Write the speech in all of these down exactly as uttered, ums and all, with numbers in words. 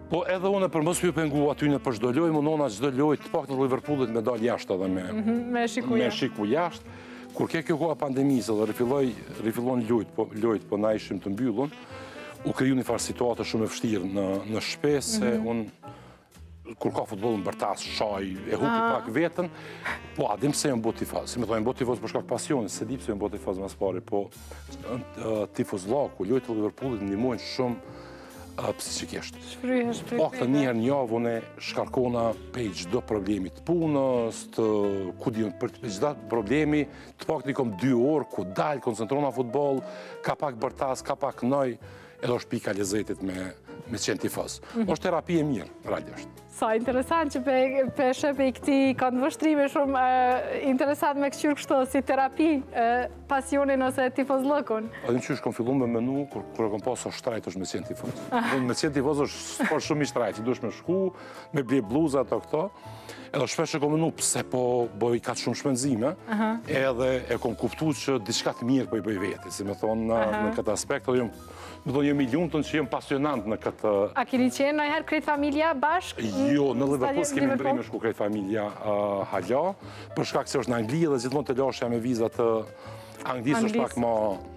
Po edhe unë për mos ju pengu aty në për çdo lojë, mundona çdo lojë të paktën Liverpoolit me dal jashtë edhe me me shiku me shiku jashtë. Kur ke kjo koha pandemisë dhe rifilloi rifillon lojt, po lojt po na ishim të mbyllur, u kriju një farë situatë shumë e vështirë në në shtëpi se unë kur ka futbollin bërtas, shaj, e hupi pak vetën, po a dim pse jam bot tifoz. Si më thonë bot tifoz për shkak pasionit, se di pse jam bot tifoz më së pari, po tifozllaku, lojt e Liverpoolit ndihmojnë shumë psikisht. Shfryhe, shfryhe. Po, këtë njëherë një javë unë shkarkona për çdo problemi të punës, të ku di për çdo problemi, të pak një kom dy orë, ku dalë, koncentrona futboll, ka pak bërtas, ka pak noj, edhe është pika lezetit me me qenë tifoz. Është terapi e mirë, realisht. Sa interesant që pe shepe i këti kanë vështrime shumë interesant me këqyrë kështu si terapi pasionin ose tifozllëkun. Edhe në qysh kom fillu me menu, kur e kom pasur shtrajt është me qenë tifoz. Me qenë tifoz është sport shumë i shtrajt, i dush me shku, me bje bluza ato këto. Edhe shpesh e kom menu pse po bëj ka shumë shpenzime, edhe e kom kuptu që diçka të mirë po i bëj veti, si me thonë në këtë aspekt, edhe më thonë jemi lumë që jem pasionant në këtë... A keni qenë nëjherë krejt familja bashkë? Jo, në Liverpool s'kemi mbrime shku krejt familja hala, për shkak se është në Angli dhe gjithmonë të lashja me vizat të Anglisë është pak ma...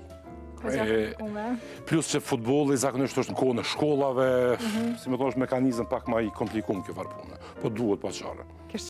Plus që futbolli zakonisht është në kohë në shkollave, si me thonë është mekanizëm pak ma i komplikum kjo farë punë, po duhet pa qarë.